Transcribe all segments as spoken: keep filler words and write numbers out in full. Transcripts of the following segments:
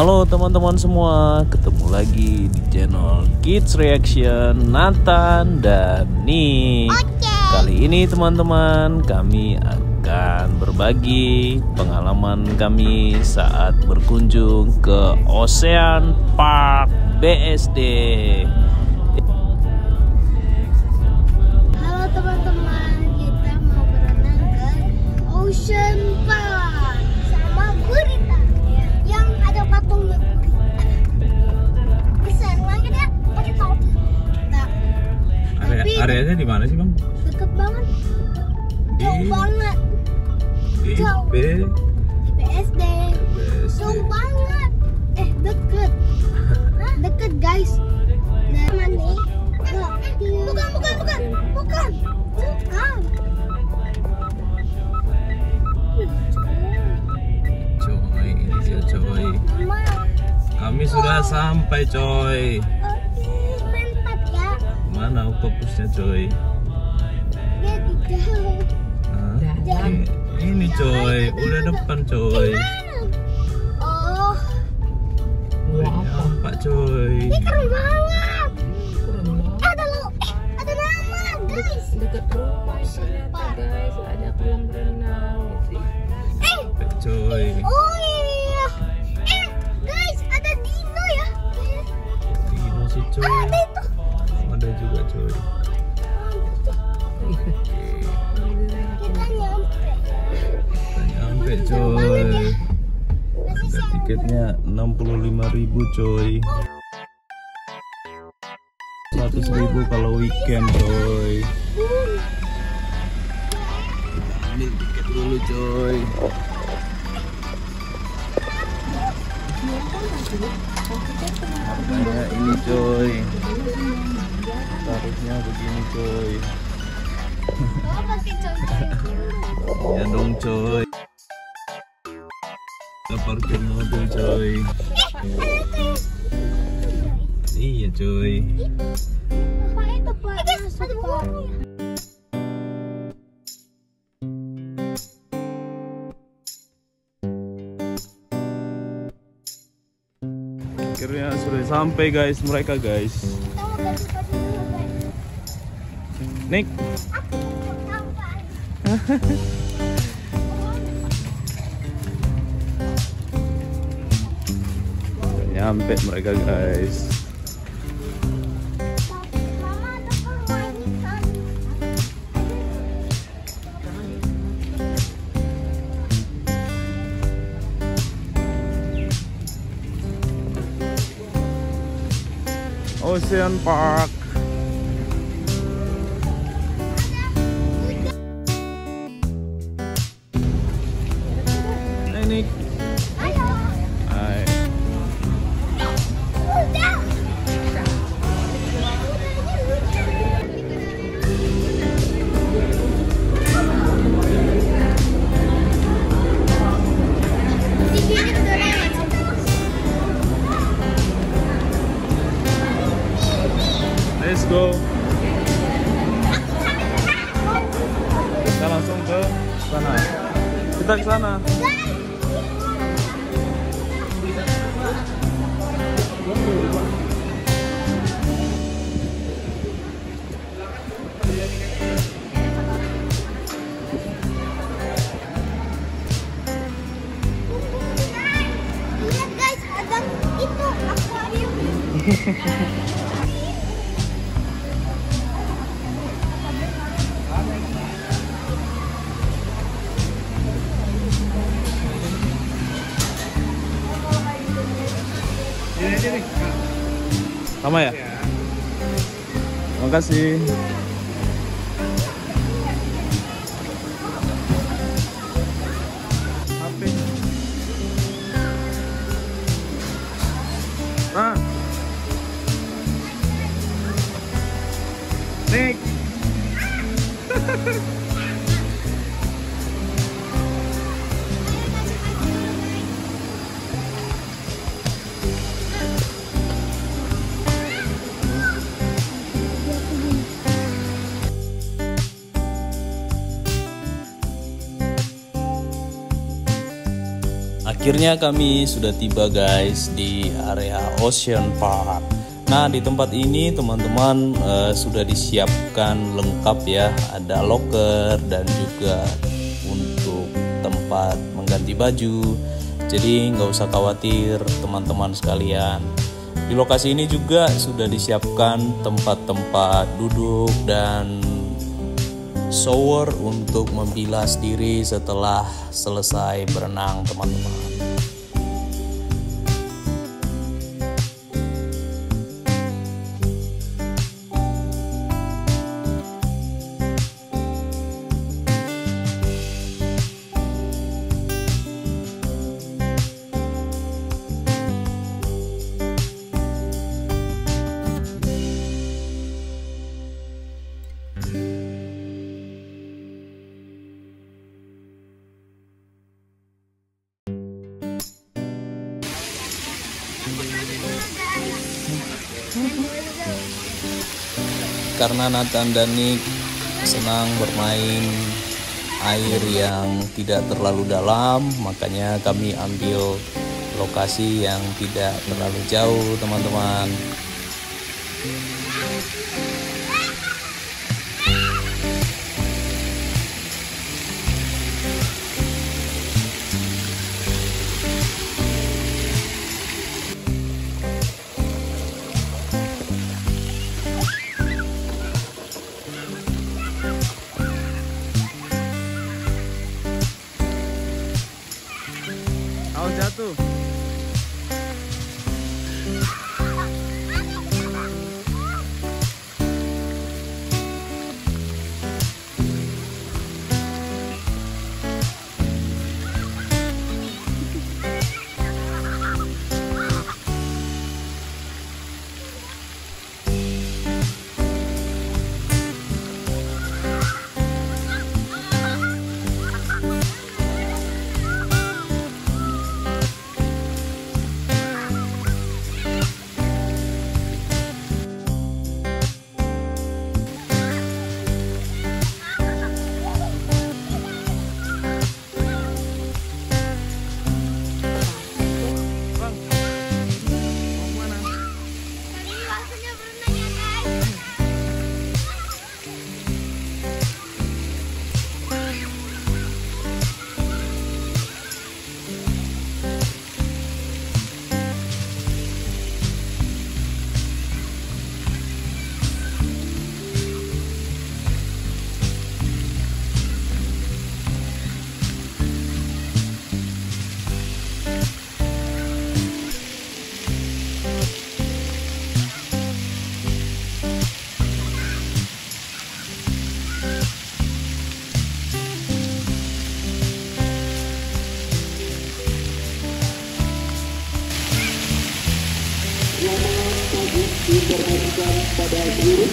Halo teman-teman semua, ketemu lagi di channel Kids Reaction Nathan dan Nick. Kali ini teman-teman, kami akan berbagi pengalaman kami saat berkunjung ke Ocean Park B S D. Halo teman-teman, kita mau berenang ke Ocean Park sama gurita yang ada patungnya gurita. Bisa renangin ya pakai topi. Nah, Area, tapi areanya di mana sih bang? deket banget, jauh Di- banget. Di Jauh. B Di B S D, B S D. jauh banget. Eh deket, Hah? deket guys. Dan mandi. Bukan, bukan, bukan, bukan, bukan. Coy, ini dia coy. Mama, Kami sudah sampai coy. oke, mantap ya. Mana oktopusnya coy? Dia di jauh. Hah? Ini, ini coy, udah depan coy. Gimana? Oh, Udah nampak coy. ini keren banget. Ada lo, eh, ada nama guys. Dekat rumah ternyata guys, ada kolam renang gitu. Eh, Sampai coy. oh iya. Eh, guys, ada dino ya. Dino sih coy. Ada itu. Ada juga coy. Kita nyampe. Kita nyampe coy. Masih Harga sampai. tiketnya enam puluh lima ribu coy. seratus ribu kalau weekend coy. Ini tiket dulu coy. Harganya ini coy. Tarifnya begini coy. Oh, pakai contoh. Ya dong coy. Kita parkir mobil coy. Iya coy. Apa itu, Pak? Eh, guys, ada bawangnya. Akhirnya sudah sampai guys, mereka guys. Kita mau ganti baju dulu, guys. Nick, Aku mau sampai. udah nyampe mereka guys. Mama ada permainan. Ocean Park. Hai Nick. Ayo. Hai. Udah. Let's go. Kita langsung ke sana. Kita ke sana. Lihat guys, ada itu akuarium. Sama ya? Terima kasih. H P. Nah. Nick. Akhirnya kami sudah tiba guys di area Ocean Park. Nah, di tempat ini teman-teman uh, sudah disiapkan lengkap ya. Ada locker dan juga untuk tempat mengganti baju. Jadi nggak usah khawatir teman-teman sekalian. Di lokasi ini juga sudah disiapkan tempat-tempat duduk dan shower untuk membilas diri setelah selesai berenang teman-teman. Karena Nathan dan Nick senang bermain air yang tidak terlalu dalam, makanya kami ambil lokasi yang tidak terlalu jauh teman-teman. Jatuh. Diinformasikan pada seluruh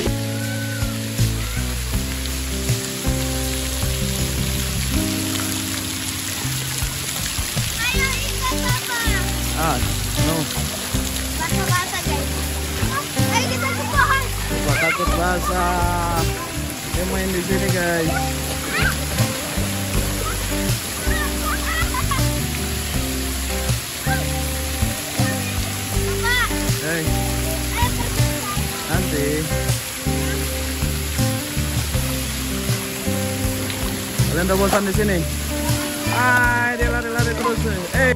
Ayo ikan Bapak. Ah, no. Basah-basah guys. Ayo kita ke pohon. Bapak takut basah. Dia main di sini guys. Bapak, Hey, ayo pergi. nanti. Kalian udah bosan di sini? Ah, dia lari-lari terus. Eh.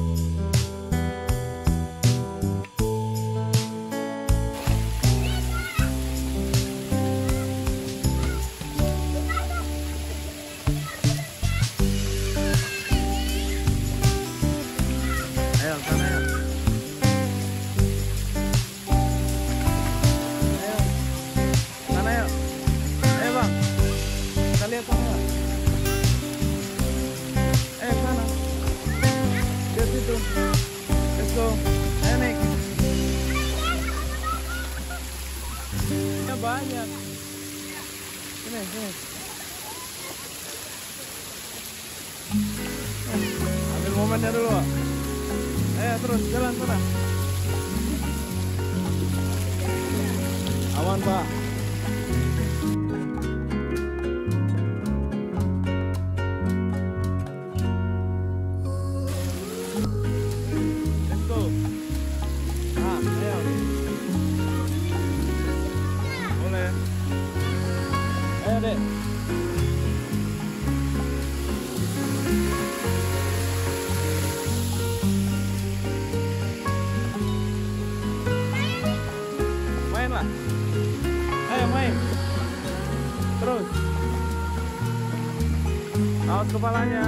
Ayo, sana ya. Ayo. Sana ya. Ayo, Bang. Kita lihat sana ya. Eh, sana. Lihat situ. Let's go. Ayo, Nick. Ya, banyak. Sini, sini. Ambil momennya dulu, Pak. Ayo, terus jalan sana. Awan, Pak. lah. Ayo main. Terus. Awas kepalanya.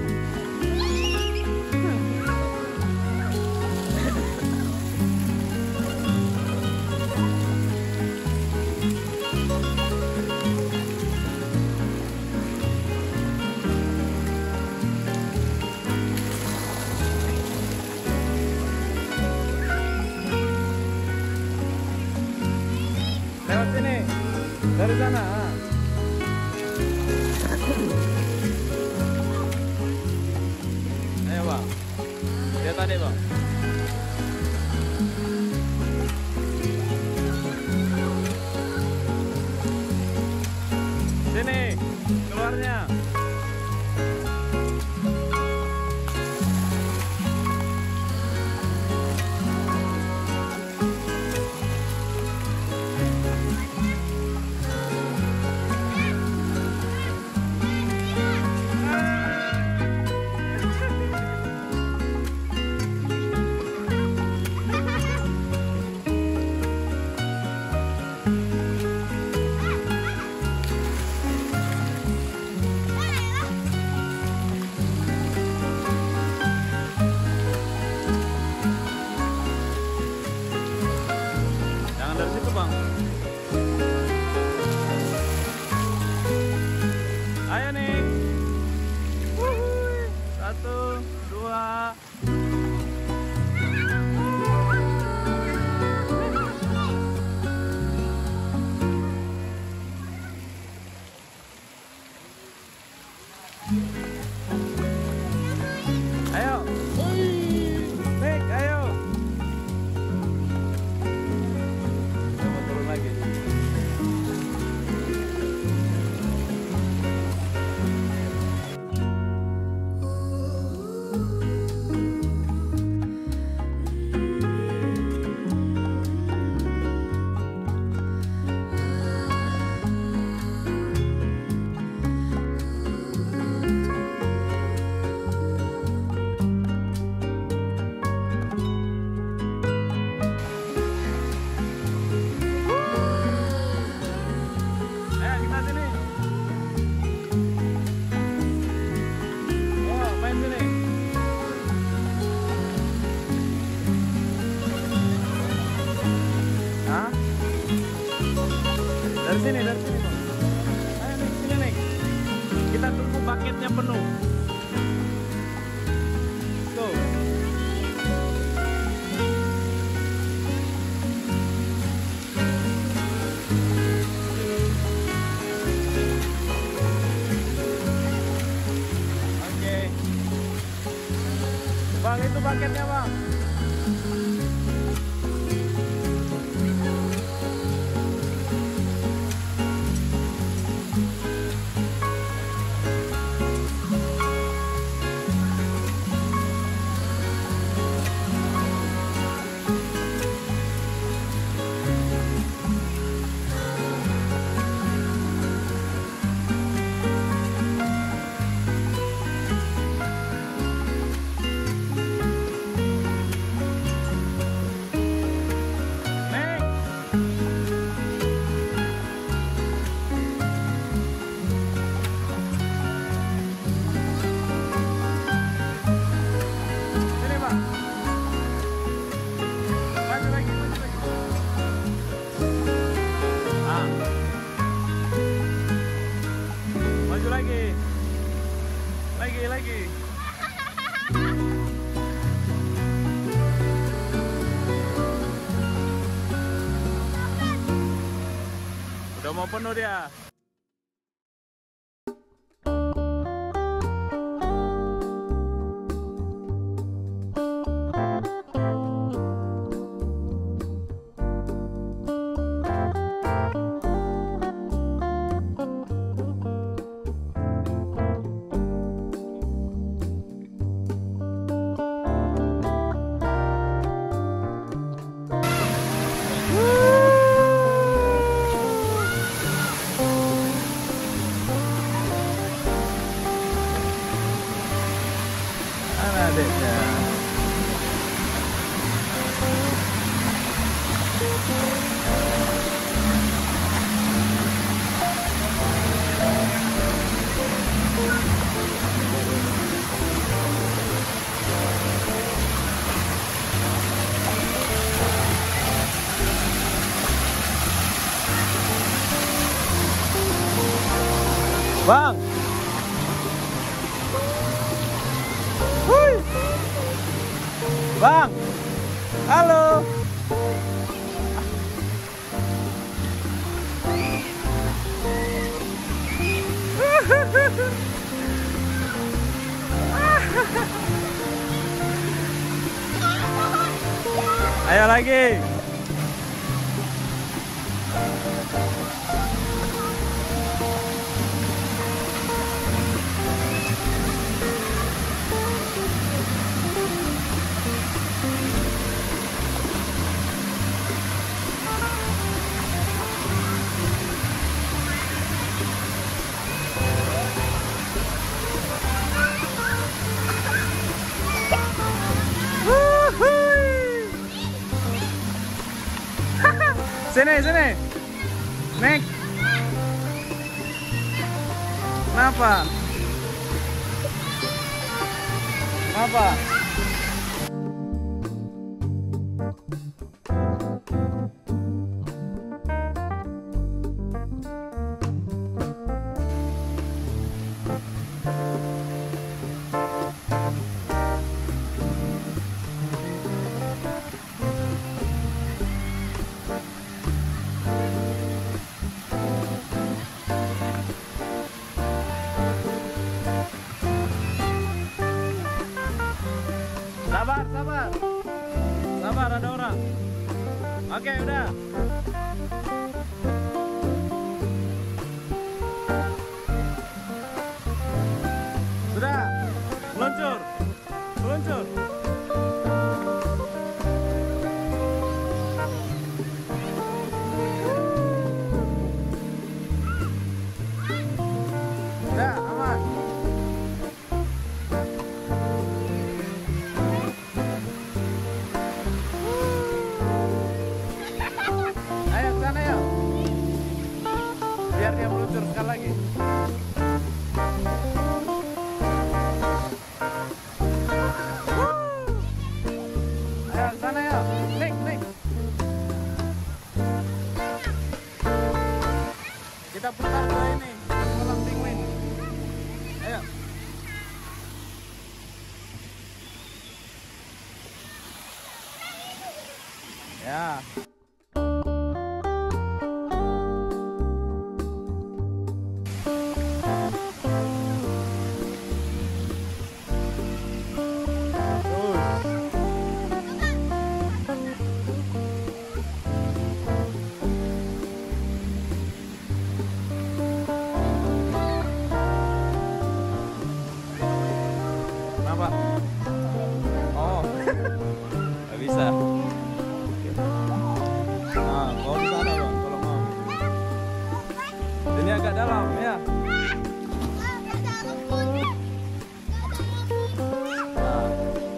Lewat sini. Dari sana. Ayo bang. Lihat tadi bang. Sini. Keluarnya. Dari situ bang. Ayo nih. Wuhui. Satu, dua. Ayo. Nek, ayo. Dari sini, dari sini bang. Ayo nih, sini nih. Kita tunggu paketnya penuh. Tuh. Oke. Bang, itu paketnya bang. Lagi, lagi. Udah mau penuh dia. Adiknya. Bang. Hui. Bang. Halo. Ayo lagi. Sini, sini. Nek. Kenapa? Kenapa? Sabar, sabar. Sabar, ada orang. Oke, udah. Sudah. Meluncur. Meluncur. Udah, aman. Ayo ke sana yuk. Biar dia meluncur sekali lagi. Ayo ke sana yuk. Nik, nik. Kita putar ke ini, kolam penguin. Ayo. Ya. Kenapa? Oh, nggak bisa. Nah, kau di sana bang, kalau mau. Ini agak dalam ya. Nah.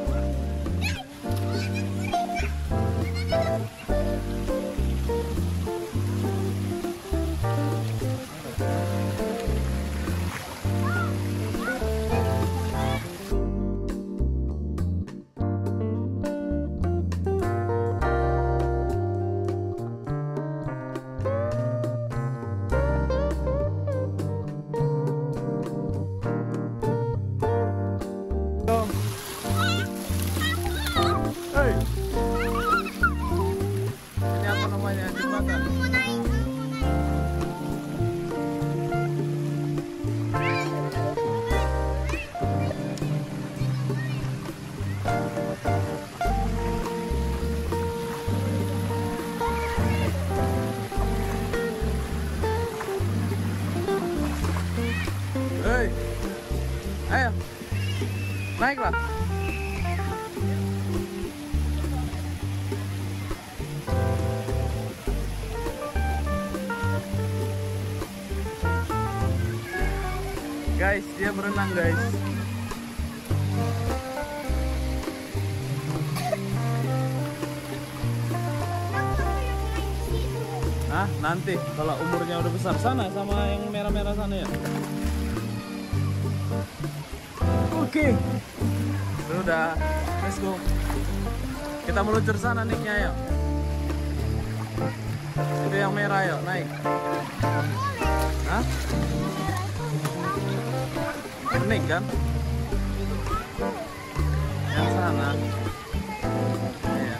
Hei. Ini apa namanya? Jembatan. Hei. Ayo. Naiklah. Guys, dia berenang guys. Hah? Nanti kalau umurnya udah besar. Sana sama yang merah-merah sana ya. Oke. Sudah. Let's go. Kita meluncur sana Niknya ya. Itu yang merah yuk, naik. Hah? Unik kan? Yang sana. Iya.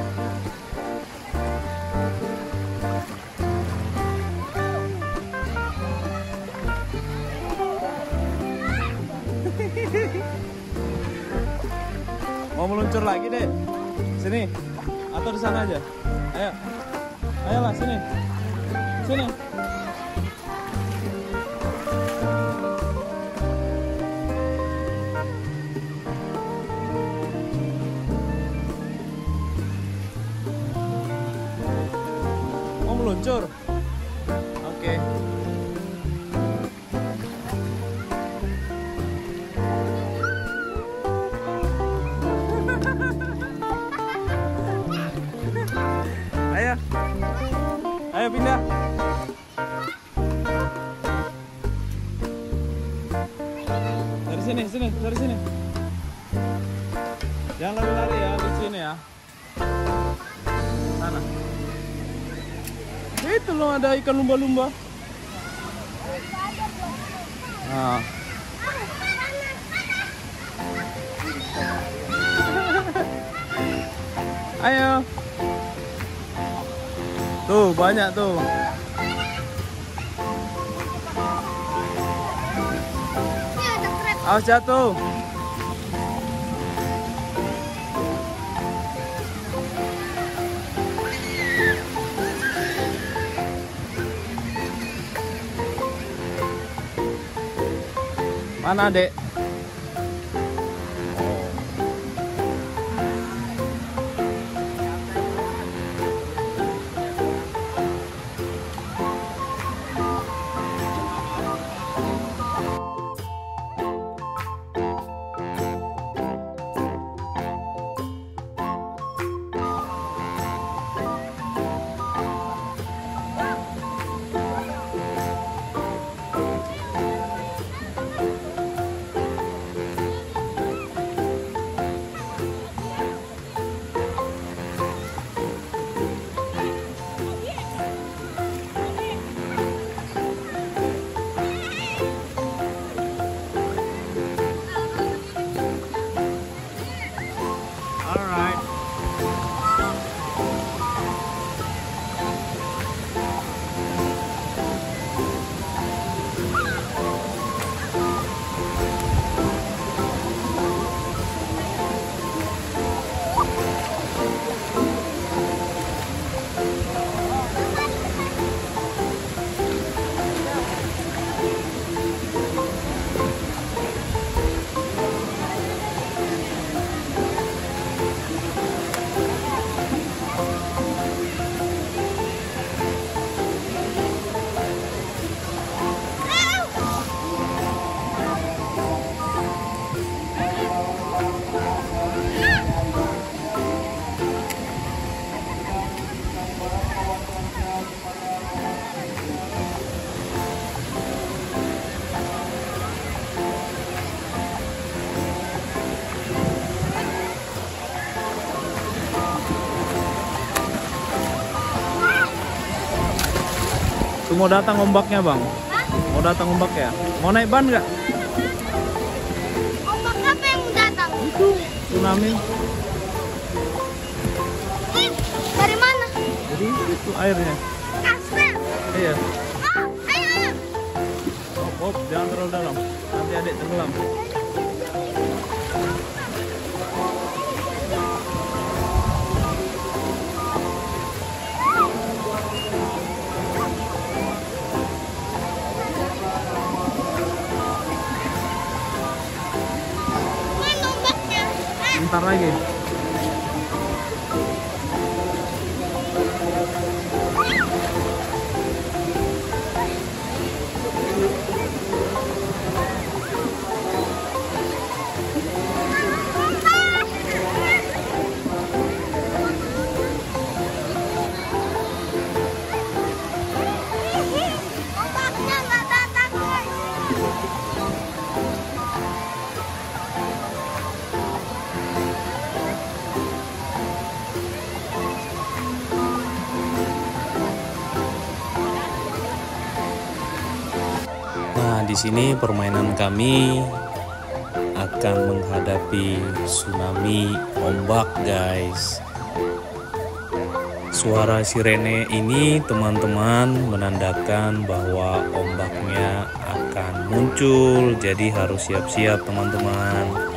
Mau meluncur lagi deh. Sini. Atau di sana aja. Ayo. Ayolah sini. Sini. Mau meluncur? Oke. Ayo. Ayo pindah. Dari sini, sini, dari sini. Jangan lari-lari ya, di sini ya. Sana. Itu loh ada ikan lumba-lumba. Nah. Ayo. Tuh, banyak tuh. Awas jatuh. Mana, Dek? Tuh mau datang ombaknya, Bang. Mau datang ombak ya? Mau naik ban nggak? Ombak apa yang datang? Itu tsunami. Ih, dari mana? Jadi itu airnya. Kasar. Iya. Oh, ayo, ayo. Oh, oh, jangan terlalu dalam. Nanti adik tenggelam. Mana ombaknya? Eh, Bentar lagi. ombaknya nggak datang, guys. Nah, di sini permainan kami akan menghadapi tsunami ombak, guys. Suara sirene ini teman-teman menandakan bahwa ombaknya akan muncul, jadi harus siap-siap teman-teman.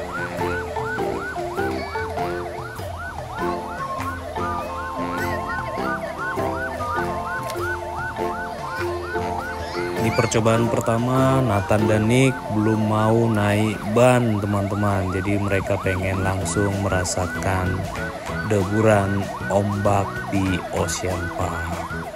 Di percobaan pertama, Nathan dan Nick belum mau naik ban teman-teman. Jadi mereka pengen langsung merasakan deburan ombak di Ocean Park.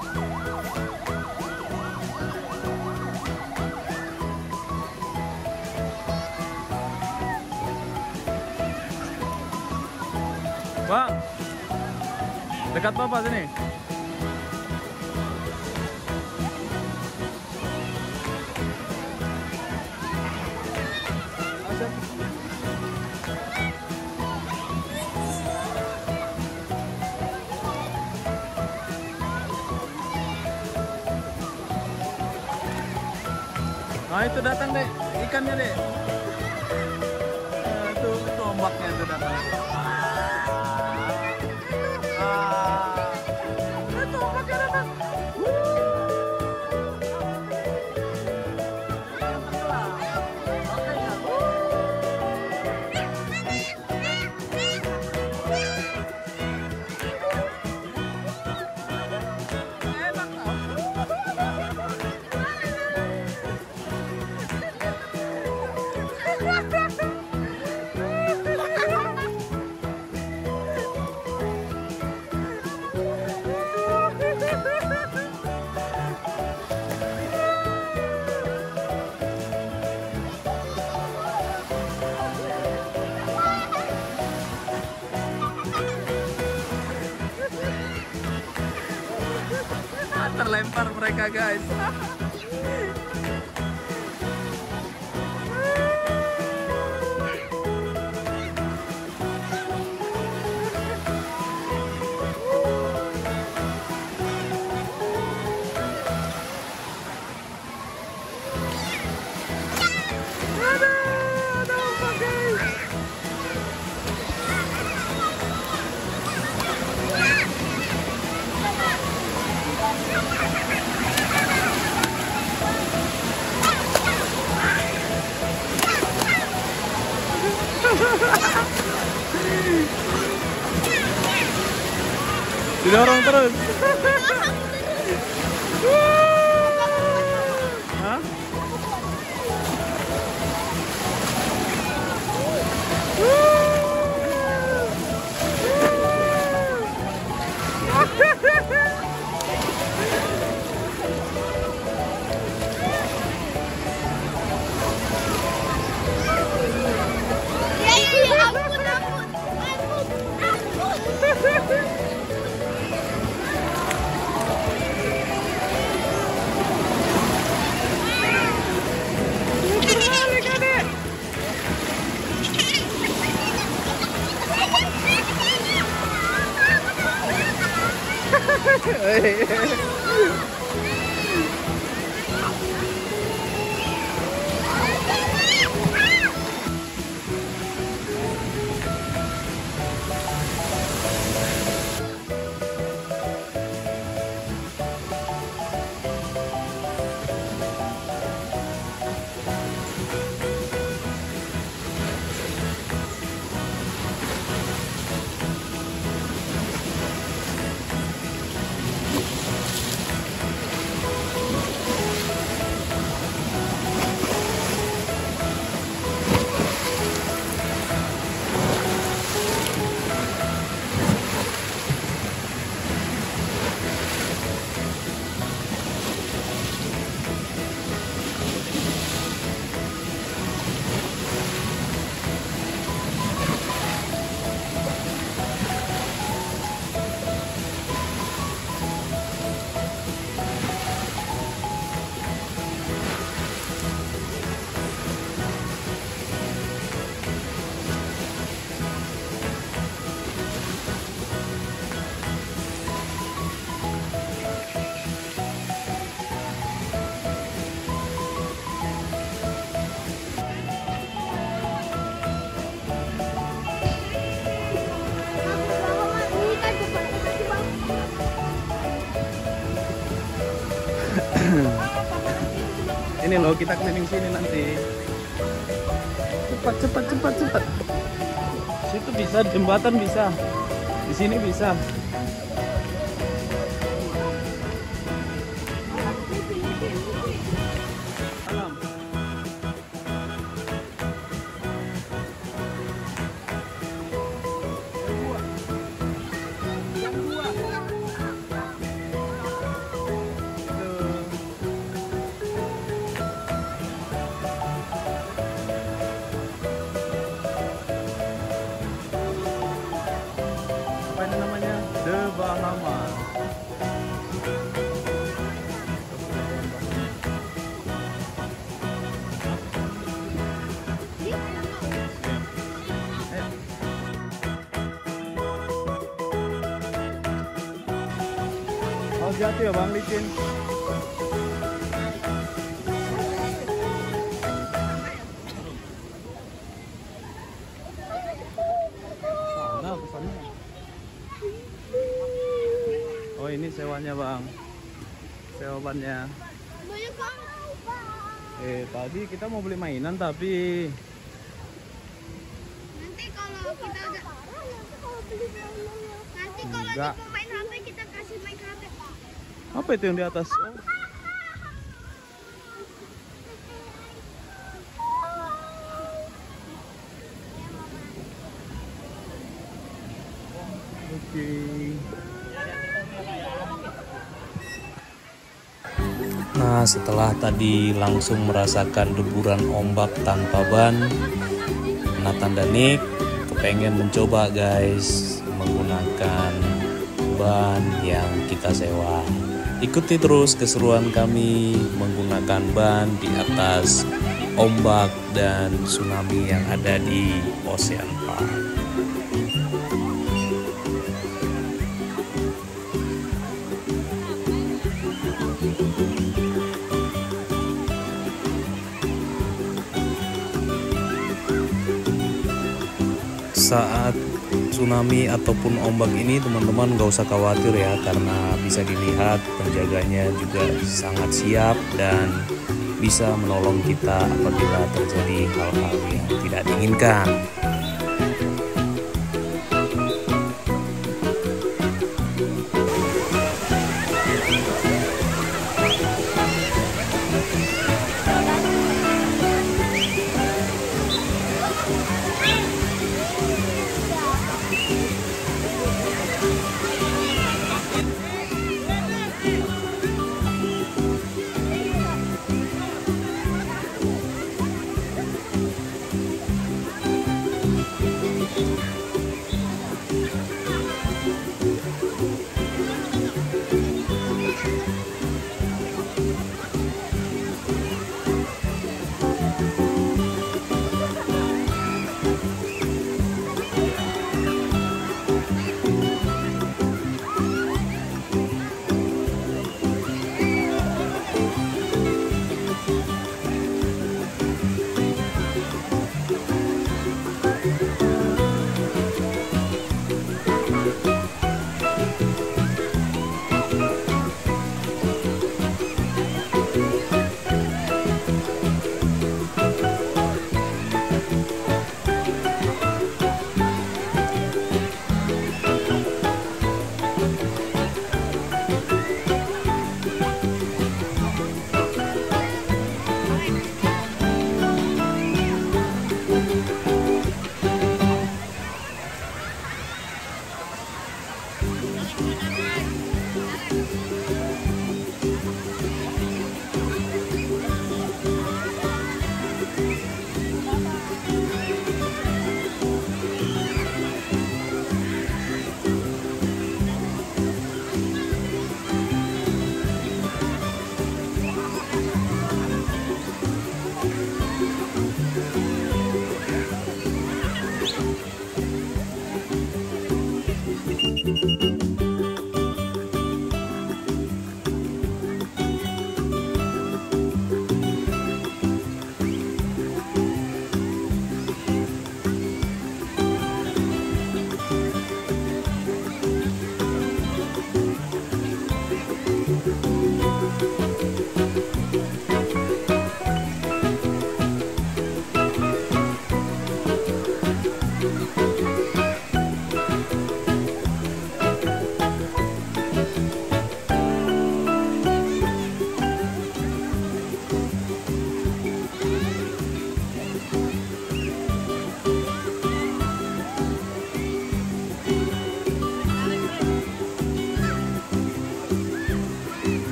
Bang, dekat Bapak sini. Nah itu datang deh, ikannya deh. Nah, itu, itu ombaknya itu datang. Ah, itu ombaknya datang. Terlempar mereka, guys. Didorong terus. Hah? Ya, ya, ya, ampun, ampun, ampun, ampun. Ini loh, kita keliling sini nanti. Cepat, cepat, cepat, cepat. Situ bisa, jembatan bisa. Di sini bisa. Salam. Apa ini namanya? The Bahamas. Oh, jatuh ya Bang, licin. Sana, kesana. Oh, ini sewanya Bang. Sewa bannya. Eh, tadi kita mau beli mainan tapi Nanti kalau kita udah nanti kalau Enggak. dia mau main H P kita kasih main H P. apa itu yang di atas? Oh. Oke. Nah, setelah tadi langsung merasakan deburan ombak tanpa ban, Nathan dan Nick kepengen mencoba guys menggunakan ban yang kita sewa. Ikuti terus keseruan kami menggunakan ban di atas ombak dan tsunami yang ada di Ocean Park. Saat tsunami ataupun ombak ini teman-teman gak usah khawatir ya, karena bisa dilihat penjaganya juga sangat siap dan bisa menolong kita apabila terjadi hal-hal yang tidak diinginkan.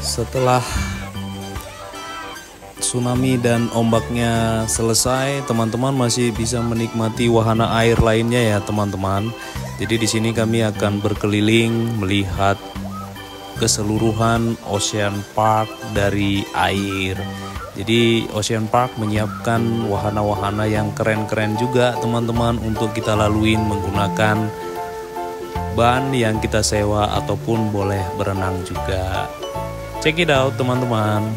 Setelah tsunami dan ombaknya selesai, teman-teman masih bisa menikmati wahana air lainnya ya teman-teman. Jadi di sini kami akan berkeliling melihat keseluruhan Ocean Park dari air. Jadi Ocean Park menyiapkan wahana-wahana yang keren-keren juga teman-teman untuk kita laluin menggunakan ban yang kita sewa ataupun boleh berenang juga. Check it out teman-teman.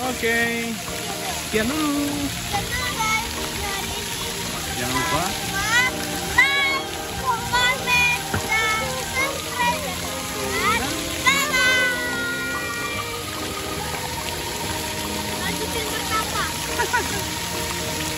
Oke. Sekian dulu. Sekian dulu guys video hari ini. Jangan lupa like, comment, dan subscribe. Dan dadah. Lanjutin pertama.